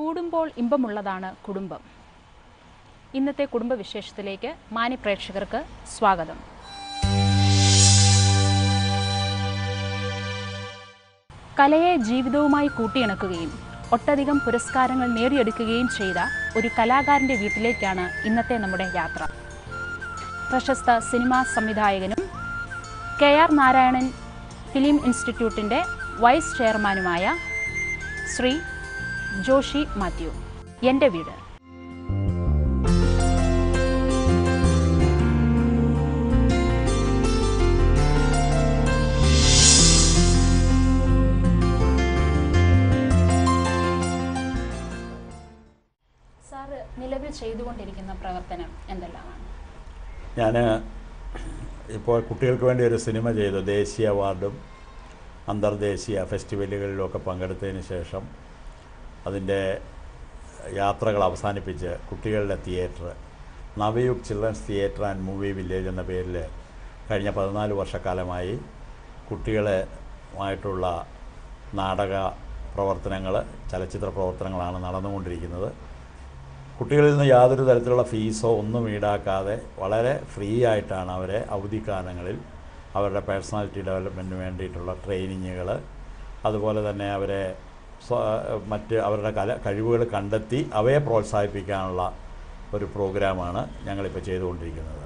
കൂടുമ്പോൾ ഇമ്പമുള്ളതാണ് കുടുംബം. ഇന്നത്തെ കുടുംബവിശേഷത്തിലേക്ക് മാന്യപ്രേക്ഷകർക്ക് സ്വാഗതം. കലയെ ജീവിതവുമായി കൂട്ടിയിണക്കുകയും ഒട്ടധികം പുരസ്കാരങ്ങൾ നേടിയെടുക്കുകയും ചെയ്ത ഒരു കലാകാരൻ്റെ വീട്ടിലേക്കാണ് ഇന്നത്തെ നമ്മുടെ യാത്ര. പ്രശസ്ത സിനിമാ സംവിധായകനും KR നാരായണൻ ഫിലിം ഇൻസ്റ്റിറ്റ്യൂട്ടിൻ്റെ വൈസ് ചെയർമാനുമായ ശ്രീ ജോഷി മാത്യു. എൻ്റെ വീട്. സാറ് നിലവിൽ ചെയ്തുകൊണ്ടിരിക്കുന്ന പ്രവർത്തനം എന്തെല്ലാമാണ്? ഞാൻ ഇപ്പോൾ കുട്ടികൾക്ക് വേണ്ടി ഒരു സിനിമ ചെയ്തു. ദേശീയ അവാർഡും അന്തർദേശീയ ഫെസ്റ്റിവലുകളിലുമൊക്കെ പങ്കെടുത്തതിന് ശേഷം അതിൻ്റെ യാത്രകൾ അവസാനിപ്പിച്ച് കുട്ടികളുടെ theatre Navayug children's theatre and movie village എന്ന പേരിൽ കഴിഞ്ഞ 14 വർഷക്കാലമായി കുട്ടികളുമായിട്ടുള്ള നാടക പ്രവർത്തനങ്ങൾ, ചലച്ചിത്ര പ്രവർത്തനങ്ങളാണ് നടന്നുകൊണ്ടിരിക്കുന്നത്. കുട്ടികളിൽ നിന്ന് യാതൊരു തരത്തിലുള്ള ഫീസോ ഒന്നും ഈടാക്കാതെ വളരെ ഫ്രീ ആയിട്ടാണ് അവരെ അവധിക്കാലങ്ങളിൽ അവരുടെ പേഴ്സണാലിറ്റി ഡെവലപ്മെൻറ്റിന് വേണ്ടിയിട്ടുള്ള ട്രെയിനിങ്ങുകൾ, അതുപോലെ തന്നെ അവരെ മറ്റ് അവരുടെ കഴിവുകൾ കണ്ടെത്തി അവയെ പ്രോത്സാഹിപ്പിക്കാനുള്ള ഒരു പ്രോഗ്രാമാണ് ഞങ്ങളിപ്പോൾ ചെയ്തുകൊണ്ടിരിക്കുന്നത്.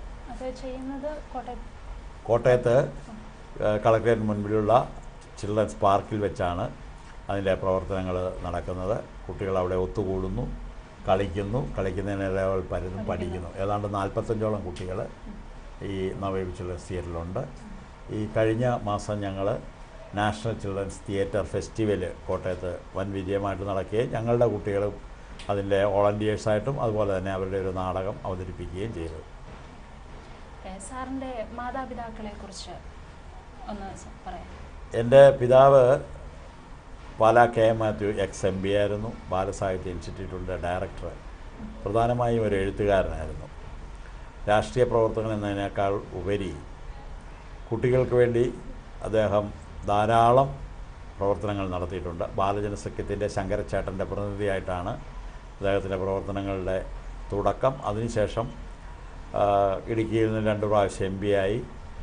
കോട്ടയത്ത് കളക്ടറേറ്റിന് മുൻപിലുള്ള ചിൽഡ്രൻസ് പാർക്കിൽ വെച്ചാണ് അതിൻ്റെ പ്രവർത്തനങ്ങൾ നടക്കുന്നത്. കുട്ടികൾ അവിടെ ഒത്തുകൂടുന്നു, കളിക്കുന്നതിനിടെ പലതും പഠിക്കുന്നു. ഏതാണ്ട് 45ഓളം കുട്ടികൾ ഈ നവയുഗ് ചിൽഡ്രൻസ് തിയേറ്ററിലുണ്ട്. ഈ കഴിഞ്ഞ മാസം ഞങ്ങൾ നാഷണൽ ചിൽഡ്രൻസ് തിയേറ്റർ ഫെസ്റ്റിവൽ കോട്ടയത്ത് വൻ വിജയമായിട്ട് നടക്കുകയും ഞങ്ങളുടെ കുട്ടികളും അതിൻ്റെ വോളണ്ടിയേഴ്സായിട്ടും അതുപോലെ തന്നെ അവരുടെ ഒരു നാടകം അവതരിപ്പിക്കുകയും ചെയ്തു. സാറിൻ്റെ മാതാപിതാക്കളെ കുറിച്ച് ഒന്ന് പറയാം. എൻ്റെ പിതാവ് പാലാ K. മാത്യു ex-MB ആയിരുന്നു. ബാലസാഹിത്യ ഇൻസ്റ്റിറ്റ്യൂട്ടിൻ്റെ ഡയറക്ടർ. പ്രധാനമായും ഒരു എഴുത്തുകാരനായിരുന്നു. രാഷ്ട്രീയ പ്രവർത്തകൻ എന്നതിനേക്കാൾ ഉപരി കുട്ടികൾക്ക് വേണ്ടി അദ്ദേഹം ധാരാളം പ്രവർത്തനങ്ങൾ നടത്തിയിട്ടുണ്ട്. ബാലജനസഖ്യത്തിൻ്റെ ശങ്കരച്ചേട്ടൻ്റെ പ്രതിനിധിയായിട്ടാണ് അദ്ദേഹത്തിൻ്റെ പ്രവർത്തനങ്ങളുടെ തുടക്കം. അതിനുശേഷം ഇടുക്കിയിൽ നിന്ന് 2 പ്രാവശ്യം MB ആയി.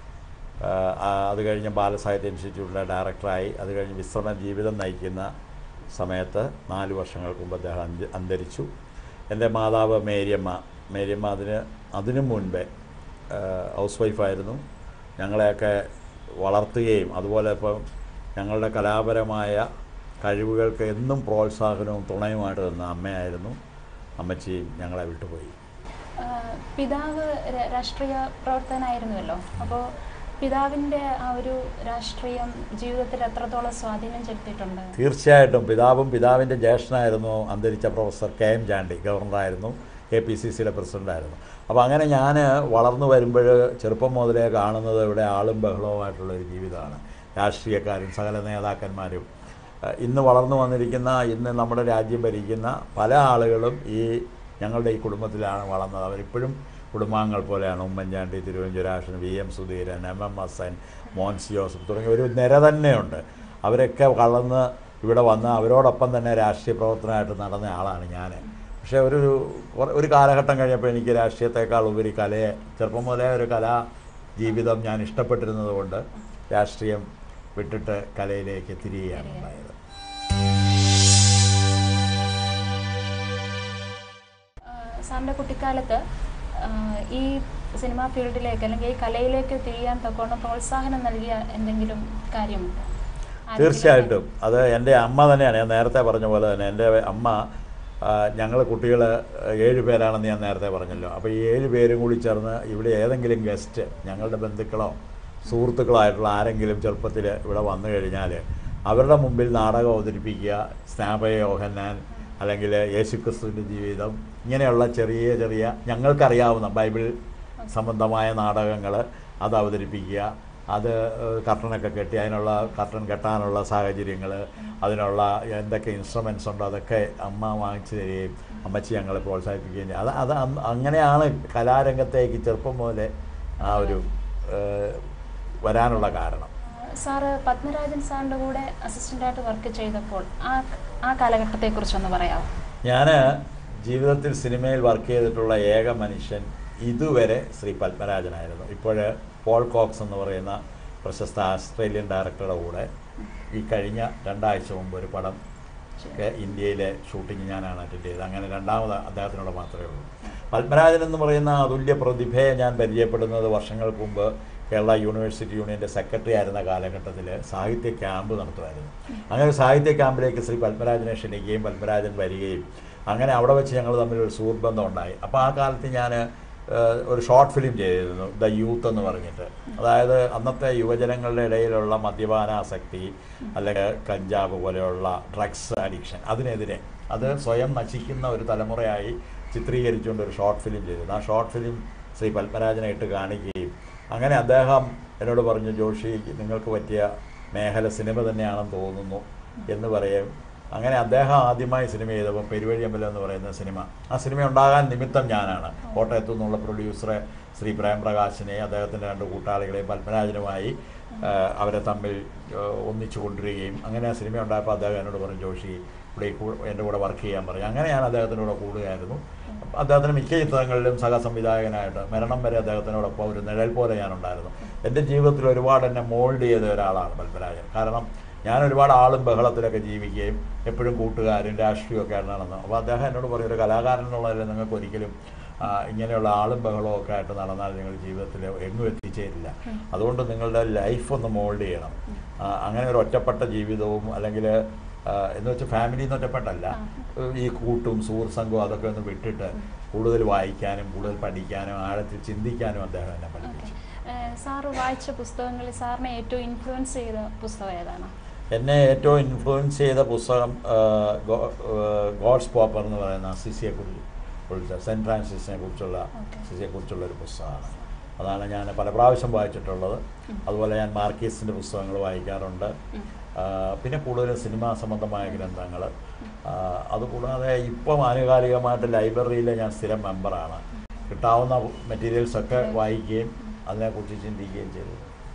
അത് കഴിഞ്ഞ് ബാലസാഹിത്യ ഇൻസ്റ്റിറ്റ്യൂട്ടിലെ ഡയറക്ടറായി. അത് കഴിഞ്ഞ് വിശ്രമ ജീവിതം നയിക്കുന്ന സമയത്ത് 4 വർഷങ്ങൾക്ക് മുമ്പ് അദ്ദേഹം അന്തരിച്ചു. എൻ്റെ മാതാവ് മേരിയമ്മ അതിനു മുൻപേ ഹൗസ് വൈഫായിരുന്നു. ഞങ്ങളെയൊക്കെ വളർത്തുകയും അതുപോലെ ഇപ്പം ഞങ്ങളുടെ കലാപരമായ കഴിവുകൾക്ക് എന്നും പ്രോത്സാഹനവും തുണയുമായിട്ട് നിന്ന അമ്മയായിരുന്നു. അമ്മച്ചിയും ഞങ്ങളെ വിട്ടുപോയി. പിതാവ് രാഷ്ട്രീയ പ്രവർത്തകനായിരുന്നുവല്ലോ. അപ്പോൾ പിതാവിൻ്റെ ആ ഒരു രാഷ്ട്രീയം ജീവിതത്തിൽ എത്രത്തോളം സ്വാധീനം ചെലുത്തിയിട്ടുണ്ട്? തീർച്ചയായിട്ടും. പിതാവിൻ്റെ ജ്യേഷ്ഠനായിരുന്നു അന്തരിച്ച പ്രൊഫസർ KM ചാണ്ടി. ഗവർണറായിരുന്നു, KPCCയുടെ പ്രസിഡൻ്റായിരുന്നു. അപ്പോൾ അങ്ങനെ ഞാൻ വളർന്നു വരുമ്പോൾ ചെറുപ്പം മുതലേ കാണുന്നത് ഇവിടെ ആളും ബഹളവുമായിട്ടുള്ളൊരു ജീവിതമാണ്. രാഷ്ട്രീയക്കാരും സകല നേതാക്കന്മാരും ഇന്ന് വളർന്നു വന്നിരിക്കുന്ന, ഇന്ന് നമ്മുടെ രാജ്യം ഭരിക്കുന്ന പല ആളുകളും ഞങ്ങളുടെ ഈ കുടുംബത്തിലാണ് വളർന്നത്. അവരിപ്പോഴും കുടുംബാംഗങ്ങൾ പോലെയാണ്. Oommen Chandy, തിരുവഞ്ചൂരാഷൻ, VM Sudheeran, MM Hasan, Mons Joseph തുടങ്ങിയ ഒരു നിര തന്നെയുണ്ട്. അവരൊക്കെ വളർന്ന് ഇവിടെ വന്ന് അവരോടൊപ്പം തന്നെ രാഷ്ട്രീയ പ്രവർത്തനമായിട്ട് നടന്ന ആളാണ് ഞാൻ. പക്ഷേ ഒരു കാലഘട്ടം കഴിഞ്ഞപ്പോൾ എനിക്ക് രാഷ്ട്രീയത്തെക്കാൾ ഉപരി കലയെ, ചെറുപ്പം മുതലേ ഒരു കലാ ജീവിതം ഞാൻ ഇഷ്ടപ്പെട്ടിരുന്നത് കൊണ്ട് രാഷ്ട്രീയം വിട്ടിട്ട് കലയിലേക്ക് തിരികെയാണ് ഉണ്ടായത്. സാറിൻ്റെ കുട്ടിക്കാലത്ത് ഈ സിനിമാ ഫീൽഡിലേക്ക് അല്ലെങ്കിൽ ഈ കലയിലേക്ക് തിരിയാൻ തക്കോണം പ്രോത്സാഹനം നൽകിയ എന്തെങ്കിലും കാര്യമുണ്ടോ? തീർച്ചയായിട്ടും. അത് എൻ്റെ അമ്മ തന്നെയാണ്. ഞാൻ നേരത്തെ പറഞ്ഞ പോലെ തന്നെ എൻ്റെ അമ്മ, ഞങ്ങൾ കുട്ടികൾ 7 പേരാണെന്ന് ഞാൻ നേരത്തെ പറഞ്ഞല്ലോ. അപ്പോൾ ഈ 7 പേരും കൂടി ചേർന്ന് ഇവിടെ ഏതെങ്കിലും ഗസ്റ്റ്, ഞങ്ങളുടെ ബന്ധുക്കളോ സുഹൃത്തുക്കളോ ആയിട്ടുള്ള ആരെങ്കിലും ചെറുപ്പത്തിൽ ഇവിടെ വന്നു കഴിഞ്ഞാൽ അവരുടെ മുമ്പിൽ നാടകം അവതരിപ്പിക്കുക. സ്നാപക യോഹന്നാൻ അല്ലെങ്കിൽ യേശുക്രിസ്തുവിൻ്റെ ജീവിതം, ഇങ്ങനെയുള്ള ചെറിയ ഞങ്ങൾക്കറിയാവുന്ന ബൈബിൾ സംബന്ധമായ നാടകങ്ങൾ അത് അവതരിപ്പിക്കുക. അത് കർട്ടനൊക്കെ കെട്ടി അതിനുള്ള കർട്ടൻ കെട്ടാനുള്ള സാഹചര്യങ്ങൾ, അതിനുള്ള എന്തൊക്കെ ഇൻസ്ട്രുമെൻറ്റ്സ് ഉണ്ടോ അതൊക്കെ അമ്മ വാങ്ങിച്ചു തരികയും അമ്മച്ചി ഞങ്ങളെ പ്രോത്സാഹിപ്പിക്കുകയും ചെയ്യും. അത് അങ്ങനെയാണ് കലാരംഗത്തേക്ക് ചെറുപ്പം മുതലേ ആ ഒരു വരാനുള്ള കാരണം. സാറ് പത്മരാജൻ സാറിൻ്റെ കൂടെ അസിസ്റ്റൻ്റായിട്ട് വർക്ക് ചെയ്തപ്പോൾ ആ കാലഘട്ടത്തെക്കുറിച്ചൊന്ന് പറയാമോ? ഞാൻ ജീവിതത്തിൽ സിനിമയിൽ വർക്ക് ചെയ്തിട്ടുള്ള ഏക മനുഷ്യൻ ഇതുവരെ ശ്രീ പത്മരാജനായിരുന്നു. ഇപ്പോൾ പോൾ കോക്സ് എന്ന് പറയുന്ന പ്രശസ്ത ആസ്ട്രേലിയൻ ഡയറക്ടറുടെ കൂടെ ഈ കഴിഞ്ഞ 2 ആഴ്ച മുമ്പ് ഒരു പടം ഇന്ത്യയിലെ ഷൂട്ടിങ് ഞാനാണ് അറ്റൻഡ് ചെയ്തത്. അങ്ങനെ രണ്ടാമത് അദ്ദേഹത്തിനോട് മാത്രമേ ഉള്ളൂ. പത്മരാജൻ എന്ന് പറയുന്ന അതുല്യ പ്രതിഭയെ ഞാൻ പരിചയപ്പെടുന്നത് വർഷങ്ങൾക്ക് മുമ്പ് കേരള യൂണിവേഴ്സിറ്റി യൂണിയൻ്റെ സെക്രട്ടറി ആയിരുന്ന കാലഘട്ടത്തിൽ സാഹിത്യ ക്യാമ്പ് നടത്തുമായിരുന്നു. അങ്ങനെ ഒരു സാഹിത്യ ക്യാമ്പിലേക്ക് ശ്രീ പത്മരാജനെ ക്ഷണിക്കുകയും പത്മരാജൻ വരികയും അങ്ങനെ അവിടെ വെച്ച് ഞങ്ങൾ തമ്മിലൊരു സുഹൃത്ബന്ധം ഉണ്ടായി. അപ്പോൾ ആ കാലത്ത് ഞാൻ ഒരു ഷോർട്ട് ഫിലിം ചെയ്തിരുന്നു, ദ യൂത്ത് എന്ന് പറഞ്ഞിട്ട്. അതായത് അന്നത്തെ യുവജനങ്ങളുടെ ഇടയിലുള്ള മദ്യപാനാസക്തി അല്ലെങ്കിൽ കഞ്ചാവ് പോലെയുള്ള ഡ്രഗ്സ് അഡിക്ഷൻ, അതിനെതിരെ അത് സ്വയം നശിക്കുന്ന ഒരു തലമുറയായി ചിത്രീകരിച്ചുകൊണ്ട് ഒരു ഷോർട്ട് ഫിലിം ചെയ്തിരുന്നു. ആ ഷോർട്ട് ഫിലിം ശ്രീ പത്മരാജനെ ഇട്ട് കാണിക്കുകയും അങ്ങനെ അദ്ദേഹം എന്നോട് പറഞ്ഞു, ജോഷി നിങ്ങൾക്ക് പറ്റിയ മേഖല സിനിമ തന്നെയാണെന്ന് തോന്നുന്നു എന്ന് പറയും. അങ്ങനെ അദ്ദേഹം ആദ്യമായി സിനിമ ചെയ്തപ്പോൾ പെരുവഴിയമ്പലം എന്ന് പറയുന്ന സിനിമ, ആ സിനിമ ഉണ്ടാകാൻ നിമിത്തം ഞാനാണ്. കോട്ടയത്തു നിന്നുള്ള പ്രൊഡ്യൂസറെ ശ്രീ പ്രേംപ്രകാശിനെയും അദ്ദേഹത്തിൻ്റെ 2 കൂട്ടാളികളെയും പത്മരാജനുമായി അവരെ തമ്മിൽ ഒന്നിച്ചു കൊണ്ടുവരികയും അങ്ങനെ ആ സിനിമ ഉണ്ടായപ്പോൾ അദ്ദേഹം എന്നോട് പറഞ്ഞു, ജോഷി ഇവിടെ എൻ്റെ കൂടെ വർക്ക് ചെയ്യാൻ പറഞ്ഞു. അങ്ങനെ ഞാൻ അദ്ദേഹത്തിൻ്റെ കൂടെ കൂടുകയായിരുന്നു. അദ്ദേഹത്തിന് മിക്ക ചിത്രങ്ങളിലും സഹസംവിധായകനായിട്ട് മരണം വരെ അദ്ദേഹത്തിനോടൊപ്പം ഒരു നിഴൽ പോലെ ഞാനുണ്ടായിരുന്നു. എൻ്റെ ജീവിതത്തിൽ ഒരുപാട് എന്നെ മോൾഡ് ചെയ്ത ഒരാളാണ് പത്മരാജൻ. കാരണം ഞാൻ ഒരുപാട് ആളും ബഹളത്തിലൊക്കെ ജീവിക്കുകയും എപ്പോഴും കൂട്ടുകാരും രാഷ്ട്രീയമൊക്കെ ആയിട്ട് നടന്നു. അപ്പോൾ അദ്ദേഹം എന്നോട് പറയും, ഒരു കലാകാരൻ എന്നുള്ളതിൽ നിങ്ങൾക്ക് ഒരിക്കലും ഇങ്ങനെയുള്ള ആളും ബഹളവും ഒക്കെ ആയിട്ട് നടന്നാൽ നിങ്ങൾ ജീവിതത്തിൽ എങ്ങും എത്തിച്ചേരില്ല. അതുകൊണ്ട് നിങ്ങളുടെ ലൈഫ് ഒന്ന് മോൾഡ് ചെയ്യണം. അങ്ങനെ ഒരു ഒറ്റപ്പെട്ട ജീവിതവും അല്ലെങ്കിൽ എന്ന് വെച്ചാൽ ഫാമിലിയിൽ നിന്ന് ഒറ്റപ്പെട്ടല്ല, ഈ കൂട്ടും സുഹൃത്ത് സംഘവും അതൊക്കെ ഒന്ന് വിട്ടിട്ട് കൂടുതൽ വായിക്കാനും കൂടുതൽ പഠിക്കാനും ആഴത്തിൽ ചിന്തിക്കാനും അദ്ദേഹം എന്നെ പഠിപ്പിച്ചു. സാറ് വായിച്ച പുസ്തകങ്ങളിൽ സാറിനെ ഏറ്റവും ഇൻഫ്ലുവൻസ് ചെയ്ത പുസ്തകം ഏതാണ്? എന്നെ ഏറ്റവും ഇൻഫ്ലുവൻസ് ചെയ്ത പുസ്തകം ഗോഡ്സ് പോപ്പർ എന്ന് പറയുന്ന സിസിയെക്കുറിച്ച്, സെൻറ്റ് ഫ്രാൻസിസിനെ കുറിച്ചുള്ള സിസിയെക്കുറിച്ചുള്ള ഒരു പുസ്തകമാണ്. അതാണ് ഞാൻ പല പ്രാവശ്യം വായിച്ചിട്ടുള്ളത്. അതുപോലെ ഞാൻ മാർക്കീസിൻ്റെ പുസ്തകങ്ങൾ വായിക്കാറുണ്ട്. പിന്നെ കൂടുതലും സിനിമാ സംബന്ധമായ ഗ്രന്ഥങ്ങൾ. അതുകൂടാതെ ഇപ്പം ആനുകാലികമായിട്ട് ലൈബ്രറിയിലെ ഞാൻ സ്ഥിരം മെമ്പറാണ്. കിട്ടാവുന്ന മെറ്റീരിയൽസൊക്കെ വായിക്കുകയും അതിനെക്കുറിച്ച് ചിന്തിക്കുകയും ചെയ്തു.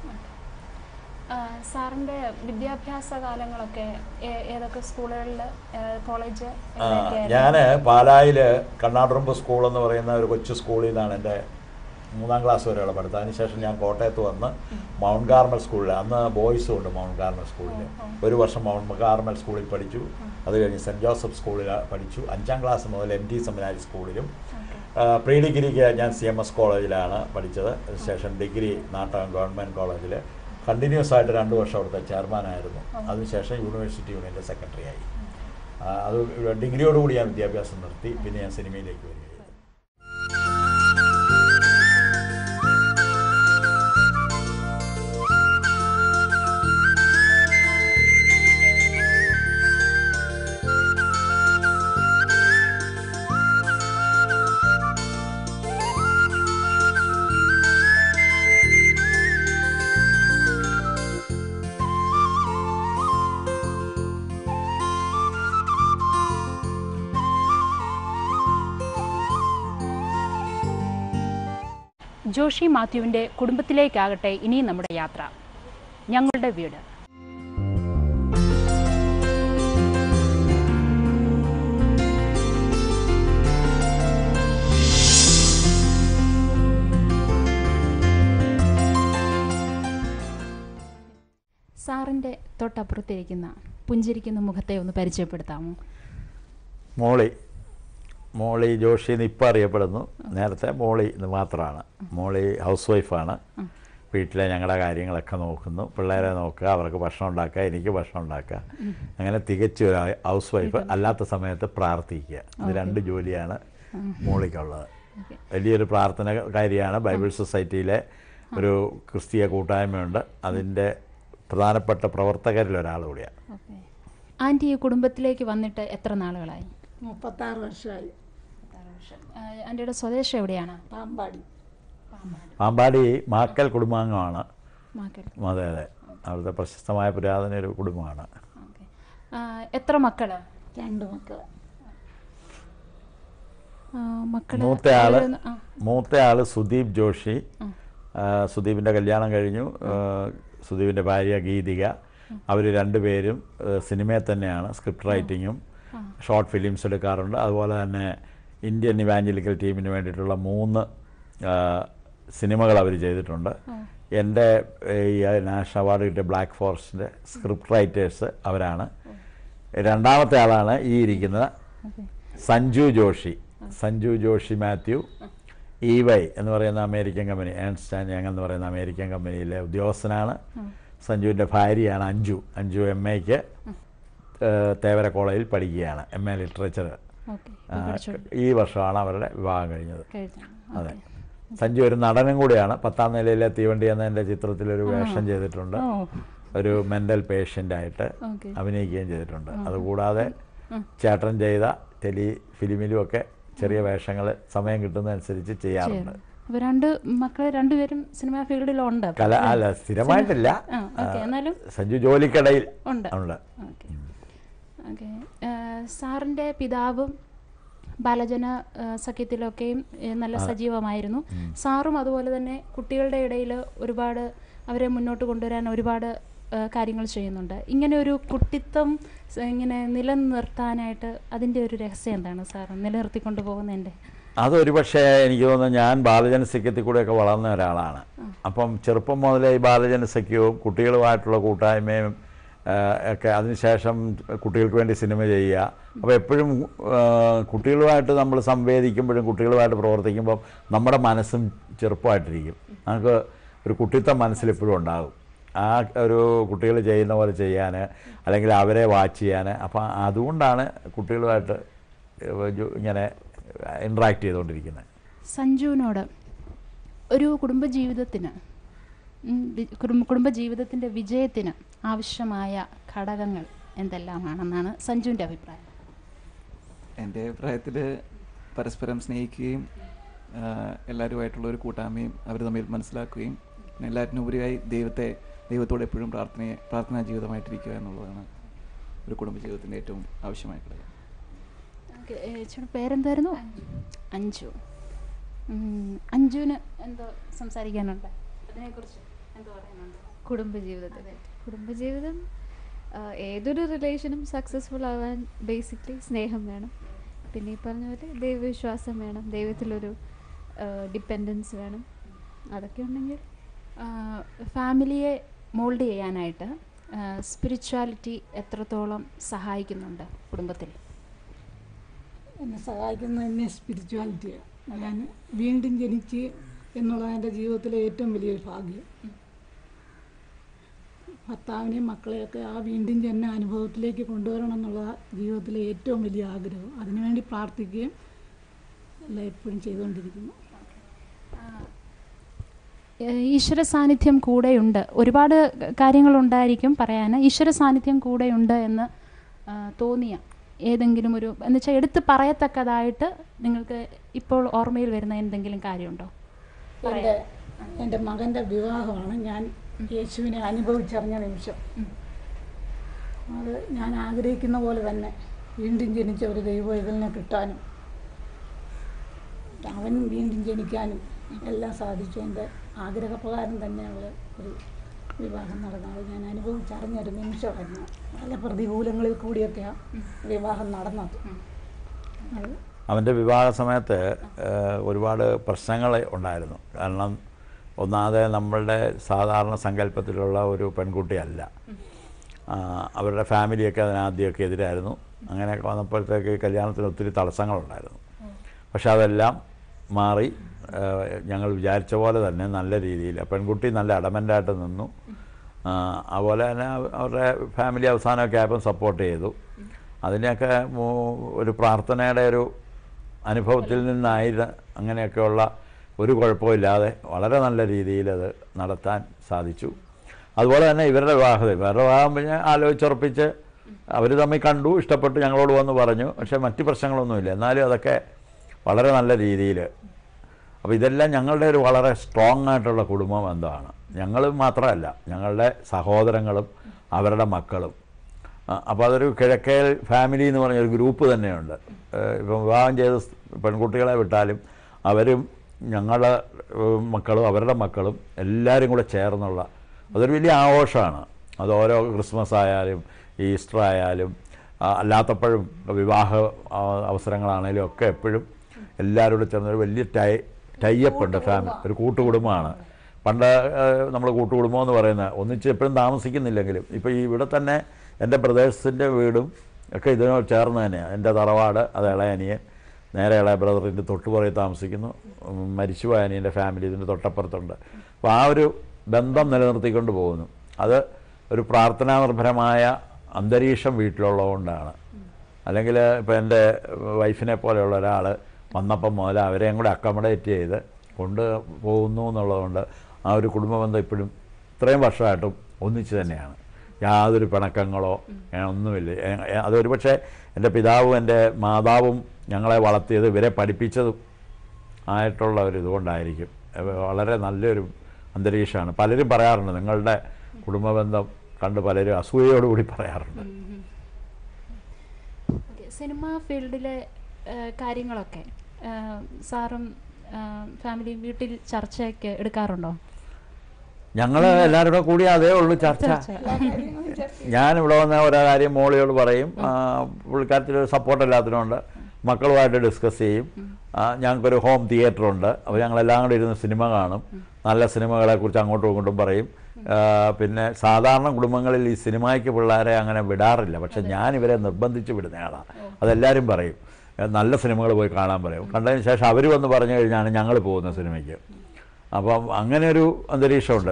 സാറിൻ്റെ വിദ്യാഭ്യാസ കാലങ്ങളൊക്കെ ഏതൊക്കെ സ്കൂളുകളിൽ, കോളേജ്? ഞാൻ പാലായിൽ കണ്ണാടുറുമ്പ് സ്കൂൾ എന്ന് പറയുന്ന ഒരു കൊച്ചു സ്കൂളിൽ നിന്നാണ് എൻ്റെ 3ാം ക്ലാസ് വരെയുള്ള പഠിത്തം. അതിനുശേഷം ഞാൻ കോട്ടയത്ത് വന്ന് മൗണ്ട് കാർമൽ സ്കൂളിൽ, അന്ന് ബോയ്സും ഉണ്ട് മൗണ്ട് കാർമൽ സ്കൂളിൽ, 1 വർഷം മൗണ്ട് കാർമൽ സ്കൂളിൽ പഠിച്ചു. അത് കഴിഞ്ഞ് സെൻറ്റ് ജോസഫ് സ്കൂളിൽ പഠിച്ചു. 5ാം ക്ലാസ് മുതൽ MT സെമിനാരി സ്കൂളിലും. പ്രീ ഡിഗ്രിക്ക് ഞാൻ CMS കോളേജിലാണ് പഠിച്ചത്. അതിനുശേഷം ഡിഗ്രി നാട്ടകം ഗവൺമെൻറ് കോളേജിൽ കണ്ടിന്യൂസ് ആയിട്ട് 2 വർഷം അവിടുത്തെ ചെയർമാനായിരുന്നു. അതിനുശേഷം യൂണിവേഴ്സിറ്റി യൂണിയൻ്റെ സെക്രട്ടറി ആയി. അത് ഡിഗ്രിയോടുകൂടി ഞാൻ വിദ്യാഭ്യാസം നിർത്തി. പിന്നെ ഞാൻ സിനിമയിലേക്ക് വരികയായിരുന്നു. ജോഷി മാത്യുവിൻ്റെ കുടുംബത്തിലേക്കാകട്ടെ ഇനി നമ്മുടെ യാത്ര. ഞങ്ങളുടെ വീട്. സാറിൻ്റെ തൊട്ടപ്പുറത്തിരിക്കുന്ന പുഞ്ചിരിക്കുന്ന മുഖത്തെ ഒന്ന് പരിചയപ്പെടുത്താമോ? മോളി ജോഷി എന്ന് ഇപ്പം അറിയപ്പെടുന്നു. നേരത്തെ മോളി എന്ന് മാത്രമാണ്. മോളി ഹൗസ് വൈഫാണ്. വീട്ടിലെ ഞങ്ങളുടെ കാര്യങ്ങളൊക്കെ നോക്കുന്നു. പിള്ളേരെ നോക്കുക, അവർക്ക് ഭക്ഷണം ഉണ്ടാക്കുക, എനിക്ക് ഭക്ഷണം ഉണ്ടാക്കുക. അങ്ങനെ തികച്ചും ഒരു ഹൗസ് വൈഫ്. അല്ലാത്ത സമയത്ത് പ്രാർത്ഥിക്കുക. ഇത് 2 ജോലിയാണ് മോളിക്കുള്ളത്. വലിയൊരു പ്രാർത്ഥനകാരിയാണ്. ബൈബിൾ സൊസൈറ്റിയിലെ ഒരു ക്രിസ്തീയ കൂട്ടായ്മയുണ്ട്. അതിൻ്റെ പ്രധാനപ്പെട്ട പ്രവർത്തകരിൽ ഒരാൾ കൂടിയാണ്. ആൻറ്റി ഈ കുടുംബത്തിലേക്ക് വന്നിട്ട് എത്ര നാളുകളായി? 36 വർഷമായി. ആൻറ്റിയുടെ സ്വദേശം എവിടെയാണ്? പാമ്പാടി മാക്കൽ കുടുംബാംഗമാണ്. അതെ, അവിടുത്തെ പ്രശസ്തമായ പുരാതന ഒരു കുടുംബമാണ്. എത്ര മക്കള്? 2 മക്കൾ. മൂത്തയാള് സുദീപ് ജോഷി. സുദീപിൻ്റെ കല്യാണം കഴിഞ്ഞു. സുദീപിൻ്റെ ഭാര്യ ഗീതിക, അവർ രണ്ടുപേരും സിനിമയിൽ തന്നെയാണ് സ്ക്രിപ്റ്റ് റൈറ്റിങ്ങും ഷോർട്ട് ഫിലിംസ് എടുക്കാറുണ്ട്. അതുപോലെ തന്നെ ഇന്ത്യൻ ഇവാഞ്ചലിക്കൽ ടീമിന് വേണ്ടിയിട്ടുള്ള 3 സിനിമകൾ അവർ ചെയ്തിട്ടുണ്ട്. എൻ്റെ ഈ നാഷണൽ അവാർഡ് കിട്ടിയ ബ്ലാക്ക് ഫോറസ്റ്റിൻ്റെ സ്ക്രിപ്റ്റ് റൈറ്റേഴ്സ് അവരാണ്. രണ്ടാമത്തെ ആളാണ് ഈ ഇരിക്കുന്നത് സഞ്ജു ജോഷി മാത്യു. EY എന്ന് പറയുന്ന American company, Ernst and Young എന്ന് പറയുന്ന അമേരിക്കൻ കമ്പനിയിലെ ഉദ്യോഗസ്ഥനാണ്. സഞ്ജുവിൻ്റെ ഭാര്യയാണ് അഞ്ജു MAക്ക് തേവര കോളേജിൽ പഠിക്കുകയാണ്, MA ലിറ്ററേച്ചർ. ഈ വർഷമാണ് അവരുടെ വിവാഹം കഴിഞ്ഞത്. അതെ, സഞ്ജു ഒരു നടനും കൂടിയാണ്. 10ാം നിലയിലെ തീവണ്ടി എന്ന എൻ്റെ ചിത്രത്തിലൊരു വേഷം ചെയ്തിട്ടുണ്ട്. ഒരു മെൻ്റൽ പേഷ്യൻ്റായിട്ട് അഭിനയിക്കുകയും ചെയ്തിട്ടുണ്ട്. അതുകൂടാതെ ചേട്ടൻ ചെയ്ത ഫിലിമിലുമൊക്കെ ചെറിയ വേഷങ്ങൾ സമയം കിട്ടുന്നതനുസരിച്ച് ചെയ്യാറുണ്ട്. മക്കളെ രണ്ടുപേരും സിനിമാ ഫീൽഡിലുണ്ട്. അല്ല, സ്ഥിരമായിട്ടില്ല, സഞ്ജു ജോലിക്കിടയിൽ ഉണ്ട്. സാറിൻ്റെ പിതാവും ബാലജന സഖ്യത്തിലൊക്കെയും നല്ല സജീവമായിരുന്നു. സാറും അതുപോലെ തന്നെ കുട്ടികളുടെ ഇടയിൽ ഒരുപാട് അവരെ മുന്നോട്ട് കൊണ്ടുവരാൻ ഒരുപാട് കാര്യങ്ങൾ ചെയ്യുന്നുണ്ട്. ഇങ്ങനെ ഒരു കുട്ടിത്വം ഇങ്ങനെ നിലനിർത്താനായിട്ട് അതിൻ്റെ ഒരു രഹസ്യം എന്താണ് സാർ നിലനിർത്തിക്കൊണ്ട് പോകുന്നതിൻ്റെ? അതൊരു പക്ഷേ എനിക്ക് തോന്നുന്നു, ഞാൻ ബാലജന സഖ്യത്തിൽ കൂടെയൊക്കെ വളർന്ന ഒരാളാണ്. അപ്പം ചെറുപ്പം മുതലേ ഈ ബാലജന സഖ്യവും കുട്ടികളുമായിട്ടുള്ള കൂട്ടായ്മയും ഒക്കെ, അതിനുശേഷം കുട്ടികൾക്ക് വേണ്ടി സിനിമ ചെയ്യുക. അപ്പോൾ എപ്പോഴും കുട്ടികളുമായിട്ട് നമ്മൾ സംവേദിക്കുമ്പോഴും കുട്ടികളുമായിട്ട് പ്രവർത്തിക്കുമ്പം നമ്മുടെ മനസ്സും ചെറുപ്പമായിട്ടിരിക്കും. നമുക്ക് ഒരു കുട്ടിത്വം മനസ്സിലെപ്പോഴും ഉണ്ടാകും. ആ ഒരു കുട്ടികൾ ചെയ്യുന്ന പോലെ ചെയ്യാൻ, അല്ലെങ്കിൽ അവരെ വാച്ച് ചെയ്യാൻ. അപ്പം അതുകൊണ്ടാണ് കുട്ടികളുമായിട്ട് ഇങ്ങനെ ഇൻട്രാക്ട് ചെയ്തുകൊണ്ടിരിക്കുന്നത്. സഞ്ജുവിനോട് ഒരു കുടുംബജീവിതത്തിൻ്റെ വിജയത്തിന് ആവശ്യമായ ഘടകങ്ങൾ എന്തെല്ലാമാണെന്നാണ് സഞ്ജുവിൻ്റെ അഭിപ്രായം? എൻ്റെ അഭിപ്രായത്തിൽ പരസ്പരം സ്നേഹിക്കുകയും എല്ലാവരുമായിട്ടുള്ള ഒരു കൂട്ടായ്മയും അവർ തമ്മിൽ മനസ്സിലാക്കുകയും എല്ലാറ്റിനുപരിയായി ദൈവത്തോട് എപ്പോഴും പ്രാർത്ഥനാ ജീവിതമായിട്ടിരിക്കുക എന്നുള്ളതാണ് ഒരു കുടുംബജീവിതത്തിൻ്റെ ഏറ്റവും ആവശ്യമായ ഘടകം. പേരെന്തായിരുന്നു? അഞ്ജു. അഞ്ജുവിന് എന്തോ സംസാരിക്കാനുണ്ട്, അതിനെക്കുറിച്ച് എന്തോ പറയാനുണ്ട്? കുടുംബജീവിതം ഏതൊരു റിലേഷനും സക്സസ്ഫുൾ ആവാൻ ബേസിക്കലി സ്നേഹം വേണം. പിന്നെ ഈ പറഞ്ഞ പോലെ ദൈവവിശ്വാസം വേണം, ദൈവത്തിലൊരു ഡിപ്പെൻഡൻസ് വേണം. അതൊക്കെ ഉണ്ടെങ്കിൽ ഫാമിലിയെ മോൾഡ് ചെയ്യാനായിട്ട് സ്പിരിച്വാലിറ്റി എത്രത്തോളം സഹായിക്കുന്നുണ്ട് കുടുംബത്തിൽ? എന്നെ സഹായിക്കുന്നത് തന്നെ സ്പിരിച്വാലിറ്റിയാണ്. ഞാൻ വീണ്ടും ജനിച്ച് എന്നുള്ളത് എൻ്റെ ജീവിതത്തിലെ ഏറ്റവും വലിയൊരു ഭാഗ്യം. ഭർത്താവിനെയും മക്കളെയൊക്കെ ആ വീണ്ടും ജന്മ അനുഭവത്തിലേക്ക് കൊണ്ടുവരണം എന്നുള്ള ജീവിതത്തിലെ ഏറ്റവും വലിയ ആഗ്രഹം. അതിനുവേണ്ടി പ്രാർത്ഥിക്കുകയും എല്ലാം എപ്പോഴും ചെയ്തുകൊണ്ടിരിക്കുന്നു. ഈശ്വര സാന്നിധ്യം കൂടെയുണ്ട്. ഒരുപാട് കാര്യങ്ങളുണ്ടായിരിക്കും പറയാൻ. ഈശ്വര സാന്നിധ്യം കൂടെയുണ്ട് എന്ന് തോന്നിയ ഏതെങ്കിലും ഒരു എന്നുവെച്ചാൽ എടുത്ത് പറയത്തക്കതായിട്ട് നിങ്ങൾക്ക് ഇപ്പോൾ ഓർമ്മയിൽ വരുന്ന എന്തെങ്കിലും കാര്യമുണ്ടോ? എൻ്റെ മകൻ്റെ വിവാഹമാണ് ഞാൻ യേശുവിനെ അനുഭവിച്ചറിഞ്ഞ നിമിഷം. അത് ഞാൻ ആഗ്രഹിക്കുന്ന പോലെ തന്നെ വീണ്ടും ജനിച്ച ഒരു ദൈവവൈതലിനെ കിട്ടാനും അവൻ വീണ്ടും ജനിക്കാനും എല്ലാം സാധിച്ചു. എൻ്റെ ആഗ്രഹപ്രകാരം തന്നെയുള്ള ഒരു വിവാഹം നടന്നത് ഞാൻ അനുഭവിച്ചറിഞ്ഞൊരു നിമിഷമായിരുന്നു. പല പ്രതികൂലങ്ങളിൽ കൂടിയൊക്കെയാണ് വിവാഹം നടന്നത്. അവൻ്റെ വിവാഹ സമയത്ത് ഒരുപാട് പ്രശ്നങ്ങൾ ഉണ്ടായിരുന്നു. കാരണം ഒന്നാമത് നമ്മളുടെ സാധാരണ സങ്കല്പത്തിലുള്ള ഒരു പെൺകുട്ടിയല്ല. അവരുടെ ഫാമിലിയൊക്കെ അതിനാദ്യമൊക്കെ എതിരായിരുന്നു. അങ്ങനെയൊക്കെ വന്നപ്പോഴത്തേക്ക് കല്യാണത്തിന് ഒത്തിരി തടസ്സങ്ങളുണ്ടായിരുന്നു. പക്ഷെ അതെല്ലാം മാറി ഞങ്ങൾ വിചാരിച്ച പോലെ തന്നെ നല്ല രീതിയിൽ പെൺകുട്ടി നല്ല അഡമൻ്റായിട്ട് നിന്നു. അതുപോലെ തന്നെ അവരുടെ ഫാമിലി അവസാനമൊക്കെ ആയപ്പം സപ്പോർട്ട് ചെയ്തു. അതിനെയൊക്കെ ഒരു പ്രാർത്ഥനയുടെ ഒരു അനുഭവത്തിൽ നിന്നായിരുന്നു അങ്ങനെയൊക്കെയുള്ള ഒരു കുഴപ്പമില്ലാതെ വളരെ നല്ല രീതിയിൽ അത് നടത്താൻ സാധിച്ചു. അതുപോലെ തന്നെ ഇവരുടെ വിവാഹം പിന്നെ ആലോചിച്ചുറപ്പിച്ച് അവർ തമ്മിൽ കണ്ടു, ഇഷ്ടപ്പെട്ടു, ഞങ്ങളോട് വന്ന് പറഞ്ഞു. പക്ഷേ മറ്റ് പ്രശ്നങ്ങളൊന്നുമില്ല. എന്നാലും അതൊക്കെ വളരെ നല്ല രീതിയിൽ. അപ്പോൾ ഇതെല്ലാം ഞങ്ങളുടെ ഒരു വളരെ സ്ട്രോങ് ആയിട്ടുള്ള കുടുംബ ബന്ധമാണ്. ഞങ്ങൾ മാത്രമല്ല, ഞങ്ങളുടെ സഹോദരങ്ങളും അവരുടെ മക്കളും. അപ്പോൾ അതൊരു കിഴക്കേൽ ഫാമിലി എന്ന് പറഞ്ഞൊരു ഗ്രൂപ്പ് തന്നെയുണ്ട്. ഇപ്പം വിവാഹം ചെയ്ത പെൺകുട്ടികളെ വിട്ടാലും അവരും ഞങ്ങളുടെ മക്കളും അവരുടെ മക്കളും എല്ലാവരും കൂടെ ചേർന്നുള്ള അതൊരു വലിയ ആഘോഷമാണ്. അത് ഓരോ ക്രിസ്മസ് ആയാലും ഈസ്റ്റർ ആയാലും അല്ലാത്തപ്പോഴും വിവാഹ അവസരങ്ങളാണേലും ഒക്കെ എപ്പോഴും എല്ലാവരോടും ചേർന്നൊരു വലിയ ടൈപ്പ് ഉണ്ട്. ഒരു കൂട്ടുകുടുംബമാണ്. പണ്ട് നമ്മൾ കൂട്ടുകുടുംബം എന്ന് പറയുന്നത് ഒന്നിച്ച് എപ്പോഴും താമസിക്കുന്നില്ലെങ്കിലും ഇപ്പോൾ ഇവിടെ തന്നെ എൻ്റെ ബ്രദേഴ്സിൻ്റെ വീടും ഒക്കെ ഇതിനോട് ചേർന്ന് തന്നെയാണ്. എൻ്റെ തറവാട് അത് ഇളയനിയൻ, നേരെ ഇളയ ബ്രദറിൻ്റെ തൊട്ടുപുറകെ താമസിക്കുന്നു. മരിച്ചുപോയ അനിയൻ്റെ ഫാമിലി ഇതിൻ്റെ തൊട്ടപ്പുറത്തുണ്ട്. അപ്പോൾ ആ ഒരു ബന്ധം നിലനിർത്തിക്കൊണ്ട് പോകുന്നു. അത് ഒരു പ്രാർത്ഥനാനിർഭരമായ അന്തരീക്ഷം വീട്ടിലുള്ളതുകൊണ്ടാണ്. അല്ലെങ്കിൽ ഇപ്പോൾ എൻ്റെ വൈഫിനെ പോലെയുള്ള ഒരാൾ വന്നപ്പം മുതൽ അവരെയും കൂടെ അക്കോമഡേറ്റ് ചെയ്ത് കൊണ്ട് പോകുന്നു എന്നുള്ളതുകൊണ്ട് ആ ഒരു കുടുംബ ബന്ധം ഇപ്പോഴും ഇത്രയും വർഷമായിട്ടും ഒന്നിച്ച് തന്നെയാണ്. യാതൊരു പിണക്കങ്ങളോ ഒന്നുമില്ല. അതൊരു പക്ഷേ എൻ്റെ പിതാവും എൻ്റെ മാതാവും ഞങ്ങളെ വളർത്തിയത് ഇവരെ പഠിപ്പിച്ചതും ആയിട്ടുള്ള ഒരു ഇതുകൊണ്ടായിരിക്കും. വളരെ നല്ലൊരു അന്തരീക്ഷമാണ്. പലരും പറയാറുണ്ട്, നിങ്ങളുടെ കുടുംബ ബന്ധം കണ്ട് പലരും അസൂയയോടുകൂടി പറയാറുണ്ട്. സിനിമ ഫീൽഡിലെ കാര്യങ്ങളൊക്കെ സാറും ഫാമിലിയും വീട്ടിൽ ചർച്ചയൊക്കെ എടുക്കാറുണ്ടോ? ഞങ്ങൾ എല്ലാവരുടെ കൂടി അതേ ഉള്ളൂ ചർച്ച. ഞാനിവിടെ വന്ന ഓരോ കാര്യം മോളിയോട് പറയും. പുള്ളിക്കാരത്തിലൊരു സപ്പോർട്ട് എല്ലാത്തിനുമുണ്ട്. മക്കളുമായിട്ട് ഡിസ്കസ് ചെയ്യും. ഞങ്ങൾക്കൊരു ഹോം തിയേറ്ററുണ്ട്. അപ്പോൾ ഞങ്ങളെല്ലാം കൂടി ഇരുന്ന് സിനിമ കാണും. നല്ല സിനിമകളെക്കുറിച്ച് അങ്ങോട്ടും ഇങ്ങോട്ടും പറയും. പിന്നെ സാധാരണ കുടുംബങ്ങളിൽ ഈ സിനിമയ്ക്ക് പിള്ളേരെ അങ്ങനെ വിടാറില്ല. പക്ഷെ ഞാനിവരെ നിർബന്ധിച്ച് വിടുന്നയാളാണ്. അതെല്ലാവരും പറയും, നല്ല സിനിമകൾ പോയി കാണാൻ പറയും. കണ്ടതിന് ശേഷം അവർ വന്ന് പറഞ്ഞു കഴിഞ്ഞാണ് ഞങ്ങൾ പോകുന്ന സിനിമയ്ക്ക്. അപ്പം അങ്ങനെ ഒരു അന്തരീക്ഷമുണ്ട്.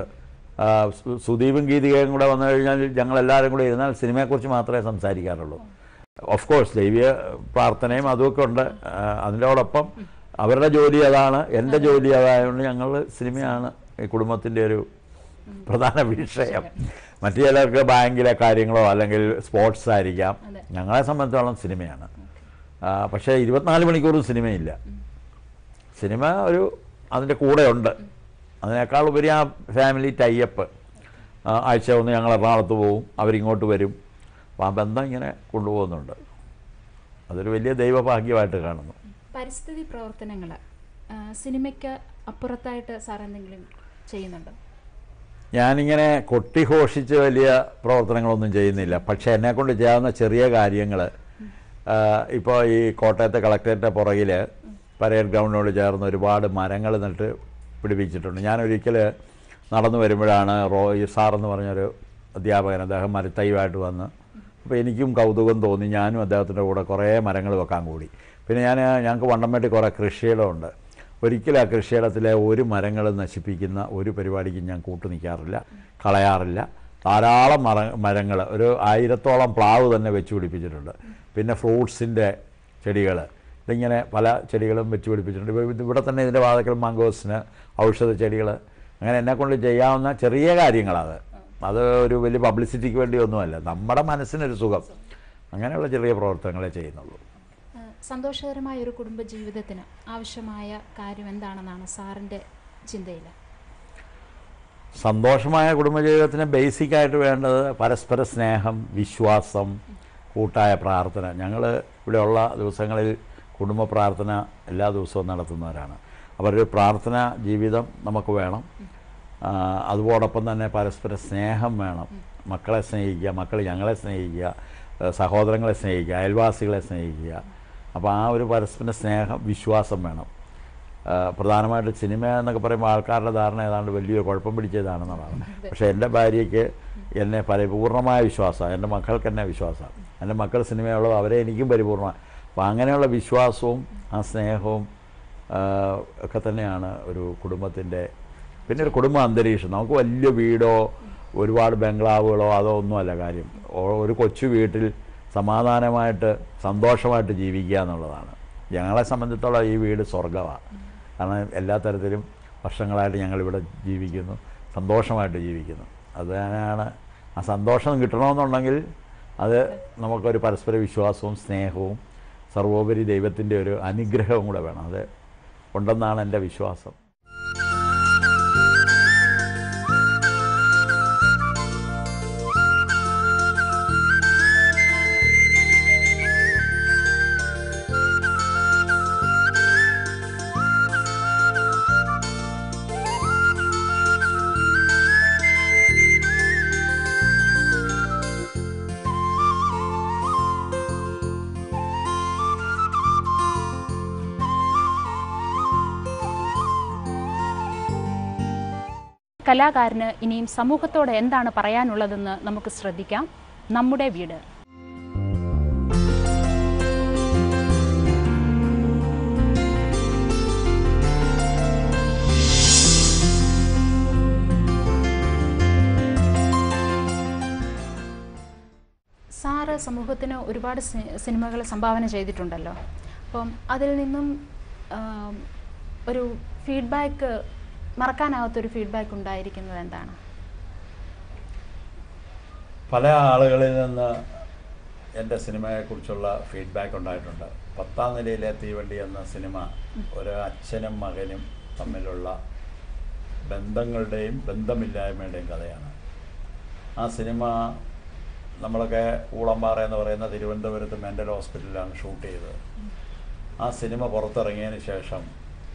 സുദീപും ഗീതികയും കൂടെ വന്നു കഴിഞ്ഞാൽ ഞങ്ങളെല്ലാവരും കൂടെ ഇരുന്നാൽ സിനിമയെക്കുറിച്ച് മാത്രമേ സംസാരിക്കാറുള്ളൂ. ഓഫ് കോഴ്സ് ദൈവീയ പ്രാർത്ഥനയും അതുമൊക്കെ ഉണ്ട്. അതിനോടൊപ്പം അവരുടെ ജോലി അതാണ്, എൻ്റെ ജോലി അതായതുകൊണ്ട് ഞങ്ങൾ സിനിമയാണ് ഈ കുടുംബത്തിൻ്റെ ഒരു പ്രധാന വിഷയം. മറ്റു ചിലർക്ക് ബാങ്കിലെ കാര്യങ്ങളോ അല്ലെങ്കിൽ സ്പോർട്സ് ആയിരിക്കാം. ഞങ്ങളെ സംബന്ധിച്ചോളം സിനിമയാണ്. പക്ഷേ 24 മണിക്കൂറും സിനിമയില്ല. സിനിമ ഒരു അതിൻ്റെ കൂടെ ഉണ്ട്. അതിനേക്കാൾ ഉപരി ആ ഫാമിലി ടൈപ്പ്. ആഴ്ച ഒന്ന് ഞങ്ങൾ എറണാകുളത്ത് പോവും, അവരിങ്ങോട്ട് വരും. അപ്പോൾ ആ ബന്ധം ഇങ്ങനെ കൊണ്ടുപോകുന്നുണ്ട്. അതൊരു വലിയ ദൈവഭാഗ്യമായിട്ട് കാണുന്നു. പരിസ്ഥിതി പ്രവർത്തനങ്ങൾ സിനിമയ്ക്ക് അപ്പുറത്തായിട്ട് സാർ എന്തെങ്കിലും ചെയ്യുന്നുണ്ടോ? ഞാനിങ്ങനെ കൊട്ടിഘോഷിച്ച് വലിയ പ്രവർത്തനങ്ങളൊന്നും ചെയ്യുന്നില്ല. പക്ഷേ എന്നെക്കൊണ്ട് ചെയ്യാവുന്ന ചെറിയ കാര്യങ്ങൾ, ഇപ്പോൾ ഈ കോട്ടയത്തെ കളക്ടറേറ്റിൻ്റെ പുറകിൽ പരേഡ് ഗ്രൗണ്ടിനോട് ചേർന്ന് ഒരുപാട് മരങ്ങൾ നട്ട് പിടിപ്പിച്ചിട്ടുണ്ട്. ഞാനൊരിക്കൽ നടന്നു വരുമ്പോഴാണ് റോയ് സാറെന്ന് പറഞ്ഞൊരു അധ്യാപകൻ, അദ്ദേഹം മരത്തൈവായിട്ട് വന്ന്. അപ്പോൾ എനിക്കും കൗതുകം തോന്നി. ഞാനും അദ്ദേഹത്തിൻ്റെ കൂടെ കുറേ മരങ്ങൾ വെക്കാൻ കൂടി. പിന്നെ ഞങ്ങൾക്ക് വണ്ടംമേട്ടിൽ കുറേ കൃഷിയിടമുണ്ട്. ഒരിക്കലും ആ കൃഷിയിടത്തിലെ ഒരു മരങ്ങൾ നശിപ്പിക്കുന്ന ഒരു പരിപാടിക്കും ഞാൻ കൂട്ടു നിൽക്കാറില്ല, കളയാറില്ല. ധാരാളം മരങ്ങൾ, ഒരു 1000-ഓളം പ്ലാവ് തന്നെ വെച്ച് പിടിപ്പിച്ചിട്ടുണ്ട്. പിന്നെ ഫ്രൂട്ട്സിൻ്റെ ചെടികൾ, ഇതിങ്ങനെ പല ചെടികളും വെച്ച് പിടിപ്പിച്ചിട്ടുണ്ട്. ഇവിടെ തന്നെ ഇതിൻ്റെ വാതക്കൽ മാങ്കോസിന് ഔഷധ ചെടികൾ. അങ്ങനെ എന്നെക്കൊണ്ട് ചെയ്യാവുന്ന ചെറിയ കാര്യങ്ങളത്. അത് ഒരു വലിയ പബ്ലിസിറ്റിക്ക് വേണ്ടിയൊന്നുമല്ല, നമ്മുടെ മനസ്സിനൊരു സുഖം. അങ്ങനെയുള്ള ചെറിയ പ്രവർത്തനങ്ങളെ ചെയ്യുന്നുള്ളൂ. സന്തോഷകരമായ ഒരു കുടുംബജീവിതത്തിന് ആവശ്യമായ കാര്യം എന്താണെന്നാണ് സാറിൻ്റെ ചിന്തയിൽ? സന്തോഷമായ കുടുംബജീവിതത്തിന് ബേസിക്കായിട്ട് വേണ്ടത് പരസ്പര സ്നേഹം, വിശ്വാസം, കൂട്ടായ പ്രാർത്ഥന. ഞങ്ങൾ ഇവിടെയുള്ള ദിവസങ്ങളിൽ കുടുംബ പ്രാർത്ഥന എല്ലാ ദിവസവും നടത്തുന്നവരാണ്. അപ്പോൾ ഒരു പ്രാർത്ഥന ജീവിതം നമുക്ക് വേണം. അതോടൊപ്പം തന്നെ പരസ്പര സ്നേഹം വേണം. മക്കളെ സ്നേഹിക്കുക, മക്കൾ ഞങ്ങളെ സ്നേഹിക്കുക, സഹോദരങ്ങളെ സ്നേഹിക്കുക, അയൽവാസികളെ സ്നേഹിക്കുക. അപ്പോൾ ആ ഒരു പരസ്പര സ്നേഹം, വിശ്വാസം വേണം. പ്രധാനമായിട്ട് സിനിമ എന്നൊക്കെ പറയുമ്പോൾ ആൾക്കാരുടെ ധാരണ ഏതാണ്ട് വലിയൊരു കുഴപ്പം പിടിച്ചതാണെന്നുള്ളതാണ്. പക്ഷേ എൻ്റെ ഭാര്യയ്ക്ക് എന്നെ പരിപൂർണമായ വിശ്വാസമാണ്, എൻ്റെ മക്കൾക്ക് എന്നെ വിശ്വാസമാണ്. എൻ്റെ മക്കൾ സിനിമയുള്ളത് അവരെ എനിക്കും പരിപൂർണ്ണമാണ്. അപ്പോൾ അങ്ങനെയുള്ള വിശ്വാസവും ആ സ്നേഹവും ഒക്കെ തന്നെയാണ് ഒരു കുടുംബത്തിൻ്റെ, പിന്നെ ഒരു കുടുംബ അന്തരീക്ഷം. നമുക്ക് വലിയ വീടോ ഒരുപാട് ബംഗ്ലാവുകളോ അതോ ഒന്നുമല്ല കാര്യം. ഒരു കൊച്ചു വീട്ടിൽ സമാധാനമായിട്ട് സന്തോഷമായിട്ട് ജീവിക്കുക എന്നുള്ളതാണ്. ഞങ്ങളെ സംബന്ധിച്ചോളം ഈ വീട് സ്വർഗമാണ്. കാരണം എല്ലാ തരത്തിലും വർഷങ്ങളായിട്ട് ഞങ്ങളിവിടെ ജീവിക്കുന്നു, സന്തോഷമായിട്ട് ജീവിക്കുന്നു. അതാണ് ആ സന്തോഷം കിട്ടണമെന്നുണ്ടെങ്കിൽ അത് നമുക്കൊരു പരസ്പര വിശ്വാസവും സ്നേഹവും സർവോപരി ദൈവത്തിൻ്റെ ഒരു അനുഗ്രഹവും കൂടെ വേണം. അത് ഉണ്ടെന്നാണ് എൻ്റെ വിശ്വാസം. കലാകാരന് ഇനിയും സമൂഹത്തോട് എന്താണ് പറയാനുള്ളതെന്ന് നമുക്ക് ശ്രദ്ധിക്കാം. നമ്മുടെ വീട്. സാറ് സമൂഹത്തിന് ഒരുപാട് സിനിമകൾ സംഭാവന ചെയ്തിട്ടുണ്ടല്ലോ. അപ്പം അതിൽ നിന്നും ഒരു ഫീഡ്ബാക്ക്, മറക്കാനാവാത്തൊരു ഫീഡ്ബാക്ക് ഉണ്ടായിരിക്കുന്നത് എന്താണ്? പല ആളുകളിൽ നിന്ന് എൻ്റെ സിനിമയെക്കുറിച്ചുള്ള ഫീഡ്ബാക്ക് ഉണ്ടായിട്ടുണ്ട്. 10ാം നിലയിലെ തീവണ്ടി എന്ന സിനിമ ഒരു അച്ഛനും മകനും തമ്മിലുള്ള ബന്ധങ്ങളുടെയും ബന്ധമില്ലായ്മയുടെയും കഥയാണ്. ആ സിനിമ നമ്മളൊക്കെ ഊളംപാറ എന്ന് പറയുന്ന തിരുവനന്തപുരത്ത് മെൻ്റൽ ഹോസ്പിറ്റലിലാണ് ഷൂട്ട് ചെയ്തത്. ആ സിനിമ പുറത്തിറങ്ങിയതിന് ശേഷം